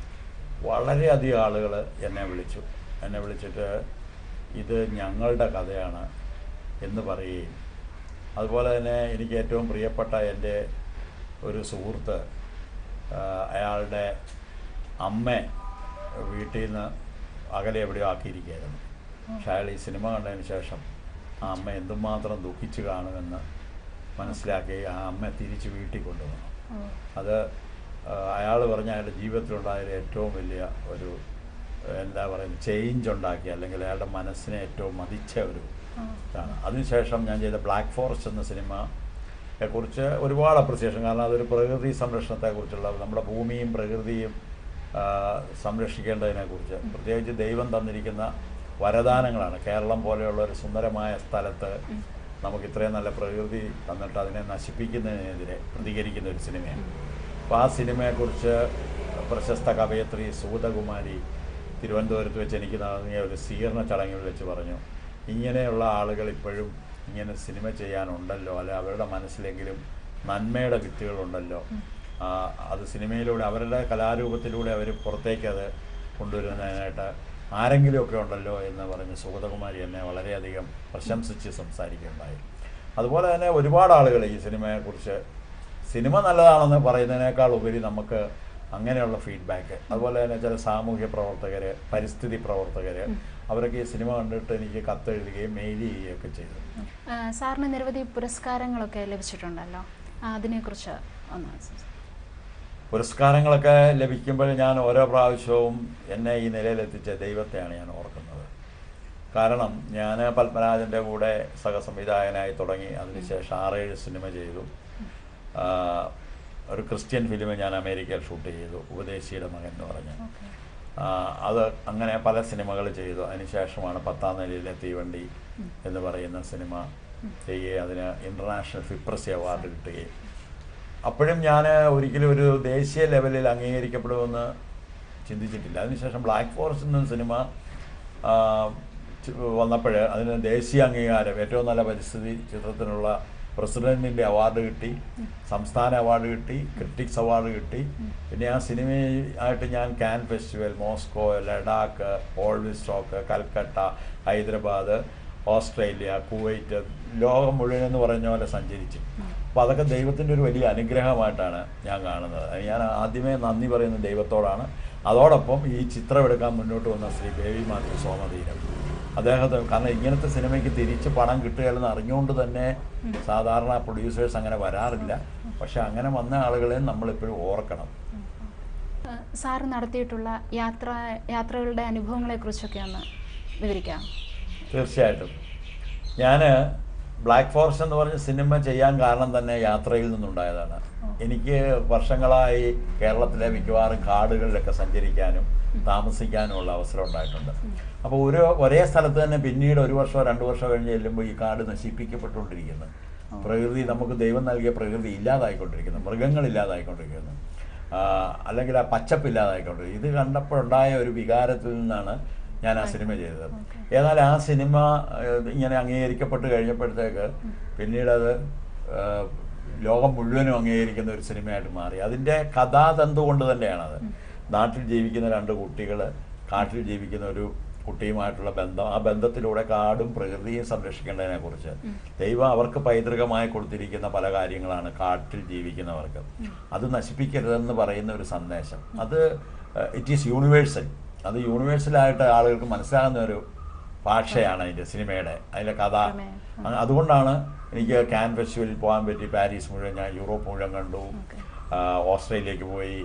വളരെയധികം ആളുകൾ എന്നെ വിളിച്ചിട്ട് ഇത് ഞങ്ങളുടെ കഥയാണ് എന്ന് പറയുകയും, അതുപോലെ തന്നെ എനിക്ക് ഏറ്റവും പ്രിയപ്പെട്ട എൻ്റെ ഒരു സുഹൃത്ത്, അയാളുടെ അമ്മ വീട്ടിൽ നിന്ന് അകലെ എവിടെയോ ആക്കിയിരിക്കുകയായിരുന്നു. പക്ഷെ അയാൾ ഈ സിനിമ കണ്ടതിന് ശേഷം ആ അമ്മ എന്തുമാത്രം ദുഃഖിച്ച് കാണുമെന്ന് മനസ്സിലാക്കി ആ അമ്മ തിരിച്ച് വീട്ടിൽ കൊണ്ടുവന്നു. അത് അയാൾ പറഞ്ഞ അയാളുടെ ജീവിതത്തിലുണ്ടായ ഏറ്റവും വലിയ ഒരു എന്താ പറയുക ചേഞ്ച് ഉണ്ടാക്കി, അല്ലെങ്കിൽ അയാളുടെ മനസ്സിനെ ഏറ്റവും മതിച്ച ഒരു ഇതാണ്. അതിനുശേഷം ഞാൻ ചെയ്ത ബ്ലാക്ക് ഫോറസ്റ്റ് എന്ന സിനിമയെക്കുറിച്ച് ഒരുപാട് അപ്രിസിയേഷൻ. കാരണം അതൊരു പ്രകൃതി സംരക്ഷണത്തെക്കുറിച്ചുള്ള, നമ്മുടെ ഭൂമിയും പ്രകൃതിയും സംരക്ഷിക്കേണ്ടതിനെക്കുറിച്ച്, പ്രത്യേകിച്ച് ദൈവം തന്നിരിക്കുന്ന വരദാനങ്ങളാണ്. കേരളം പോലെയുള്ള ഒരു സുന്ദരമായ സ്ഥലത്ത് നമുക്ക് ഇത്രയും നല്ല പ്രകൃതി തന്നിട്ട് അതിനെ നശിപ്പിക്കുന്നതിനെതിരെ പ്രതികരിക്കുന്ന ഒരു സിനിമയാണ്. അപ്പോൾ ആ സിനിമയെക്കുറിച്ച് പ്രശസ്ത കവയത്രി സൂതകുമാരി തിരുവനന്തപുരത്ത് വെച്ച് എനിക്ക് നടന്നിയ ഒരു സ്വീകരണ ചടങ്ങിൽ വെച്ച് പറഞ്ഞു, ഇങ്ങനെയുള്ള ആളുകൾ ഇപ്പോഴും ഇങ്ങനെ സിനിമ ചെയ്യാനുണ്ടല്ലോ, അല്ലെ അവരുടെ മനസ്സിലെങ്കിലും നന്മയുടെ വിത്തുകളുണ്ടല്ലോ, അത് സിനിമയിലൂടെ അവരുടെ കലാരൂപത്തിലൂടെ അവർ പുറത്തേക്ക് അത് കൊണ്ടുവരുന്നതിനായിട്ട് ആരെങ്കിലുമൊക്കെ ഉണ്ടല്ലോ എന്ന് പറഞ്ഞ് സുഗതകുമാരി എന്നെ വളരെയധികം പ്രശംസിച്ച് സംസാരിക്കുകയുണ്ടായി. അതുപോലെ തന്നെ ഒരുപാട് ആളുകൾ ഈ സിനിമയെക്കുറിച്ച്, സിനിമ നല്ലതാണെന്ന് പറയുന്നതിനേക്കാൾ ഉപരി നമുക്ക് അങ്ങനെയുള്ള ഫീഡ്ബാക്ക്, അതുപോലെ തന്നെ ചില സാമൂഹ്യ പ്രവർത്തകർ, പരിസ്ഥിതി പ്രവർത്തകർ, അവരൊക്കെ ഈ സിനിമ കണ്ടിട്ട് എനിക്ക് കത്തെഴുതുകയും മെയിൽ ചെയ്യുകയൊക്കെ ചെയ്തു. സാറിന് നിരവധി പുരസ്കാരങ്ങളൊക്കെ ലഭിച്ചിട്ടുണ്ടല്ലോ, അതിനെക്കുറിച്ച് ഒന്ന്. പുരസ്കാരങ്ങളൊക്കെ ലഭിക്കുമ്പോൾ ഞാൻ ഓരോ പ്രാവശ്യവും എന്നെ ഈ നിലയിലെത്തിച്ച ദൈവത്തെയാണ് ഞാൻ ഓർക്കുന്നത്. കാരണം ഞാൻ പത്മരാജൻ്റെ കൂടെ സഹസംവിധായകനായി തുടങ്ങി, അതിനുശേഷം 6-7 സിനിമ ചെയ്തു. ഒരു ക്രിസ്ത്യൻ ഫിലിം ഞാൻ അമേരിക്കയിൽ ഷൂട്ട് ചെയ്തു, ഉപദേശിയുടെ മകൻ എന്ന് പറഞ്ഞ്. അത് അങ്ങനെ പല സിനിമകൾ ചെയ്തു. അതിനുശേഷമാണ് 10ാം നിലയിലെ തീവണ്ടി എന്ന് പറയുന്ന സിനിമ ചെയ്യുകയും അതിന് ഇൻ്റർനാഷണൽ ഫിപ്രസി അവാർഡ് കിട്ടുകയും. അപ്പോഴും ഞാൻ ഒരിക്കലും ഒരു ദേശീയ ലെവലിൽ അംഗീകരിക്കപ്പെടുമെന്ന് ചിന്തിച്ചിട്ടില്ല. അതിനുശേഷം ബ്ലാക്ക് ഫോറസ്റ്റ് എന്ന സിനിമ വന്നപ്പോൾ അതിന് ദേശീയ അംഗീകാരം, ഏറ്റവും നല്ല പരിസ്ഥിതി ചിത്രത്തിനുള്ള പ്രസിഡൻറ്റിൻ്റെ അവാർഡ് കിട്ടി, സംസ്ഥാന അവാർഡ് കിട്ടി, ക്രിറ്റിക്സ് അവാർഡ് കിട്ടി. പിന്നെ ആ സിനിമയായിട്ട് ഞാൻ Cannes festival, Moscow, Ladakh, Vladivostok, Calcutta, Hyderabad, Australia, Kuwait, ലോകം മുഴുവൻ എന്ന് പറഞ്ഞ പോലെ സഞ്ചരിച്ചു. അപ്പോൾ അതൊക്കെ ദൈവത്തിൻ്റെ ഒരു വലിയ അനുഗ്രഹമായിട്ടാണ് ഞാൻ കാണുന്നത്. ഞാൻ ആദ്യമേ നന്ദി പറയുന്നത് ദൈവത്തോടാണ്. അതോടൊപ്പം ഈ ചിത്രം എടുക്കാൻ മുന്നോട്ട് വന്ന ശ്രീ ബേബി മാത്യു സോമതീരം, അദ്ദേഹത്തെ, കാരണം ഇങ്ങനത്തെ സിനിമയ്ക്ക് തിരിച്ച് പണം കിട്ടുകയെന്ന് അറിഞ്ഞുകൊണ്ട് തന്നെ സാധാരണ പ്രൊഡ്യൂസേഴ്സ് അങ്ങനെ വരാറില്ല. പക്ഷെ അങ്ങനെ വന്ന ആളുകളെ നമ്മളിപ്പോഴും ഓർക്കണം. സാറ് നടത്തിയിട്ടുള്ള യാത്രകളുടെ അനുഭവങ്ങളെക്കുറിച്ചൊക്കെ ഒന്ന് വിവരിക്കാം. തീർച്ചയായിട്ടും. ഞാൻ ബ്ലാക്ക് ഫോറസ്റ്റ് എന്ന് പറഞ്ഞ സിനിമ ചെയ്യാൻ കാരണം തന്നെ യാത്രയിൽ നിന്നുണ്ടായതാണ്. എനിക്ക് വർഷങ്ങളായി കേരളത്തിലെ മിക്കവാറും കാടുകളിലൊക്കെ സഞ്ചരിക്കാനും താമസിക്കാനുമുള്ള അവസരം ഉണ്ടായിട്ടുണ്ട്. അപ്പോൾ ഒരേ സ്ഥലത്ത് തന്നെ പിന്നീട് 1 വർഷമോ 2 വർഷമോ കഴിഞ്ഞ് ചെല്ലുമ്പോൾ ഈ കാട് നശിപ്പിക്കപ്പെട്ടുകൊണ്ടിരിക്കുന്നു. പ്രകൃതി, നമുക്ക് ദൈവം നൽകിയ പ്രകൃതി ഇല്ലാതായിക്കൊണ്ടിരിക്കുന്നു, മൃഗങ്ങൾ ഇല്ലാതായിക്കൊണ്ടിരിക്കുന്നു, അല്ലെങ്കിൽ ആ പച്ചപ്പില്ലാതായിക്കൊണ്ടിരിക്കുന്നു. ഇത് കണ്ടപ്പോഴുണ്ടായ ഒരു വികാരത്തിൽ നിന്നാണ് ഞാൻ ആ സിനിമ ചെയ്തത്. ഏതായാലും ആ സിനിമ ഇങ്ങനെ അംഗീകരിക്കപ്പെട്ട് കഴിഞ്ഞപ്പോഴത്തേക്ക് പിന്നീട് അത് ലോകം മുഴുവനും അംഗീകരിക്കുന്ന ഒരു സിനിമയായിട്ട് മാറി. അതിൻ്റെ കഥാതന്തു കൊണ്ട് തന്നെയാണത്. നാട്ടിൽ ജീവിക്കുന്ന 2 കുട്ടികൾ കാട്ടിൽ ജീവിക്കുന്ന ഒരു കുട്ടിയുമായിട്ടുള്ള ബന്ധം, ആ ബന്ധത്തിലൂടെ കാടും പ്രകൃതിയും സംരക്ഷിക്കേണ്ടതിനെക്കുറിച്ച്, ദൈവം അവർക്ക് പൈതൃകമായി കൊടുത്തിരിക്കുന്ന പല കാര്യങ്ങളാണ് കാട്ടിൽ ജീവിക്കുന്നവർക്ക്, അത് നശിപ്പിക്കരുതെന്ന് പറയുന്ന ഒരു സന്ദേശം. അത് ഇറ്റ് ഈസ് യൂണിവേഴ്സൽ. അത് യൂണിവേഴ്സലായിട്ട് ആളുകൾക്ക് മനസ്സിലാകുന്ന ഒരു ഭാഷയാണ് അതിൻ്റെ സിനിമയുടെ അതിലെ കഥ. അതുകൊണ്ടാണ് എനിക്ക് കാൻ ഫെസ്റ്റിവലിൽ പോകാൻ പറ്റി. പാരീസ് മുഴുവൻ, ഞാൻ യൂറോപ്പ് മുഴുവൻ കണ്ടു, ഓസ്ട്രേലിയക്ക് പോയി,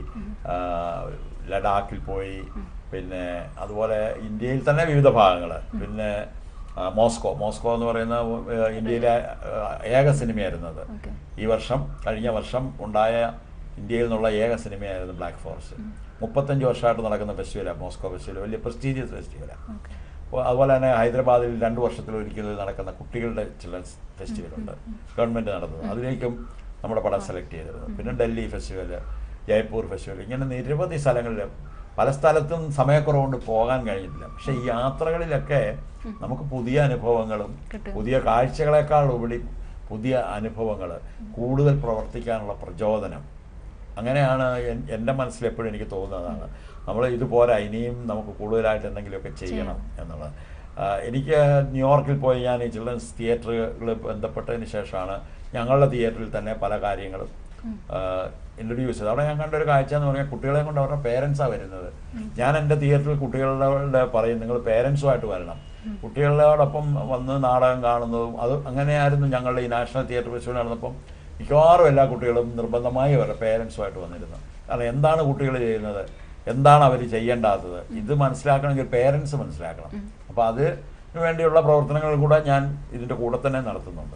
ലഡാക്കിൽ പോയി, പിന്നെ അതുപോലെ ഇന്ത്യയിൽ തന്നെ വിവിധ ഭാഗങ്ങൾ, പിന്നെ മോസ്കോ എന്ന് പറയുന്ന ഇന്ത്യയിലെ ഏക സിനിമയായിരുന്നു അത്. കഴിഞ്ഞ വർഷം ഉണ്ടായ ഇന്ത്യയിൽ നിന്നുള്ള ഏക സിനിമയായിരുന്നു ബ്ലാക്ക് ഫോറസ്റ്റ്. 35 വർഷമായിട്ട് നടക്കുന്ന ഫെസ്റ്റിവലാണ് മോസ്കോ ഫെസ്റ്റിവൽ, വലിയ പ്രസ്റ്റീജിയസ് ഫെസ്റ്റിവലാണ്. അതുപോലെ തന്നെ ഹൈദരാബാദിൽ 2 വർഷത്തിലൊരിക്കൽ നടക്കുന്ന കുട്ടികളുടെ ചിൽഡ്രൻസ് ഫെസ്റ്റിവലുണ്ട്, ഗവൺമെൻറ് നടത്തുന്നത്. അതിലേക്കും നമ്മുടെ പടം സെലക്ട് ചെയ്തിരുന്നു. പിന്നെ ഡൽഹി ഫെസ്റ്റിവൽ, ജയ്പൂർ ഫെസ്റ്റിവൽ, ഇങ്ങനെ നിരവധി സ്ഥലങ്ങളിൽ പല സ്ഥലത്തും സമയക്കുറവുകൊണ്ട് പോകാൻ കഴിഞ്ഞിട്ടില്ല. പക്ഷേ ഈ യാത്രകളിലൊക്കെ നമുക്ക് പുതിയ അനുഭവങ്ങളും പുതിയ കാഴ്ചകളെക്കാൾ ഉപരി പുതിയ അനുഭവങ്ങൾ, കൂടുതൽ പ്രവർത്തിക്കാനുള്ള പ്രചോദനം, അങ്ങനെയാണ് എൻ്റെ മനസ്സിലെപ്പോഴും എനിക്ക് തോന്നുന്നതാണ്. നമ്മൾ ഇതുപോലെ ഇനിയും നമുക്ക് കൂടുതലായിട്ട് എന്തെങ്കിലുമൊക്കെ ചെയ്യണം എന്നുള്ളത്. എനിക്ക് ന്യൂയോർക്കിൽ പോയി ഞാൻ ഈ ചിൽഡ്രൻസ് തിയേറ്ററുകൾ ബന്ധപ്പെട്ടതിന് ശേഷമാണ് ഞങ്ങളുടെ തിയേറ്ററിൽ തന്നെ പല കാര്യങ്ങളും ഇൻട്രൊഡ്യൂസ് ചെയ്തത്. അവിടെ ഞാൻ കണ്ടൊരു കാഴ്ച എന്ന് പറഞ്ഞാൽ കുട്ടികളെ കൊണ്ട് അവരുടെ പേരൻസാണ് വരുന്നത്. ഞാൻ എൻ്റെ തിയേറ്ററിൽ കുട്ടികളുടെ പറയും, നിങ്ങൾ പേരൻസുമായിട്ട് വരണം, കുട്ടികളോടൊപ്പം വന്ന് നാടകം കാണുന്നതും അത് അങ്ങനെയായിരുന്നു. ഞങ്ങളുടെ ഈ നാഷണൽ തിയേറ്റർ ഫെസ്റ്റിവൽ നടന്നപ്പം മിക്കവാറും എല്ലാ കുട്ടികളും നിർബന്ധമായി അവരുടെ പേരൻസുമായിട്ട് വന്നിരുന്നു. കാരണം എന്താണ് കുട്ടികൾ ചെയ്യുന്നത്, എന്താണ് അവർ ചെയ്യേണ്ടാത്തത്, ഇത് മനസ്സിലാക്കണമെങ്കിൽ പേരൻസ് മനസ്സിലാക്കണം. അപ്പോൾ അതിന് വേണ്ടിയുള്ള പ്രവർത്തനങ്ങൾ കൂടെ ഞാൻ ഇതിൻ്റെ കൂടെ തന്നെ നടത്തുന്നുണ്ട്.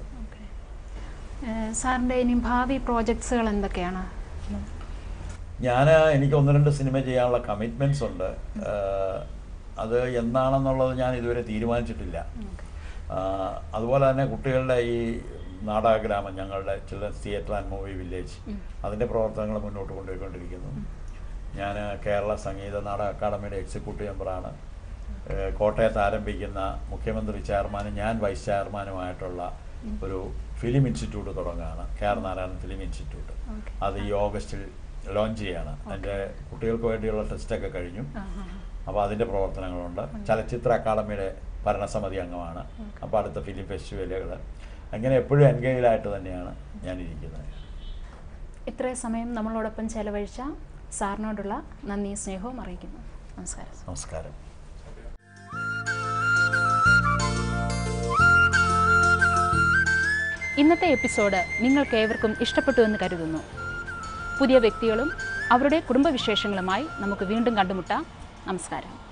സാറിൻ്റെ ഇനി ഭാവി പ്രോജക്ട്സുകൾ എന്തൊക്കെയാണ്? എനിക്ക് 1-2 സിനിമ ചെയ്യാനുള്ള കമ്മിറ്റ്മെൻറ്റ്സ് ഉണ്ട്. അത് എന്താണെന്നുള്ളത് ഞാൻ ഇതുവരെ തീരുമാനിച്ചിട്ടില്ല. അതുപോലെ തന്നെ കുട്ടികളുടെ ഈ നാടകഗ്രാമം, ഞങ്ങളുടെ children's theatre and movie village, അതിൻ്റെ പ്രവർത്തനങ്ങൾ മുന്നോട്ട് കൊണ്ടുപോയിക്കൊണ്ടിരിക്കുന്നു. ഞാൻ കേരള സംഗീത നാടക അക്കാദമിയുടെ എക്സിക്യൂട്ടീവ് മെമ്പറാണ്. കോട്ടയത്ത് ആരംഭിക്കുന്ന മുഖ്യമന്ത്രി ചെയർമാനും ഞാൻ വൈസ് ചെയർമാനുമായിട്ടുള്ള ഒരു ഫിലിം ഇൻസ്റ്റിറ്റ്യൂട്ട് തുടങ്ങുകയാണ്, കെ.ആർ. Narayanan film institute. അത് ഈ ഓഗസ്റ്റിൽ ലോഞ്ച് ചെയ്യാണ്. അതിൻ്റെ കുട്ടികൾക്ക് വേണ്ടിയുള്ള ടെസ്റ്റൊക്കെ കഴിഞ്ഞു. അപ്പോൾ അതിൻ്റെ പ്രവർത്തനങ്ങളുണ്ട്. ചലച്ചിത്ര അക്കാദമിയുടെ ഭരണസമിതി അംഗമാണ്. അപ്പോൾ അടുത്ത ഫിലിം ഫെസ്റ്റിവലുകൾ, അങ്ങനെ എപ്പോഴും എൻഗേജിലായിട്ട് തന്നെയാണ് ഞാനിരിക്കുന്നത്. ഇത്രയും സമയം നമ്മളോടൊപ്പം ചെലവഴിച്ച സാറിനോടുള്ള നന്ദി സ്നേഹവും അറിയിക്കുന്നു. നമസ്കാരം. നമസ്കാരം. ഇന്നത്തെ എപ്പിസോഡ് നിങ്ങൾക്ക് ഏവർക്കും ഇഷ്ടപ്പെട്ടു എന്ന് കരുതുന്നു. പുതിയ വ്യക്തികളും അവരുടെ കുടുംബവിശേഷങ്ങളുമായി നമുക്ക് വീണ്ടും കണ്ടുമുട്ടാം. നമസ്കാരം.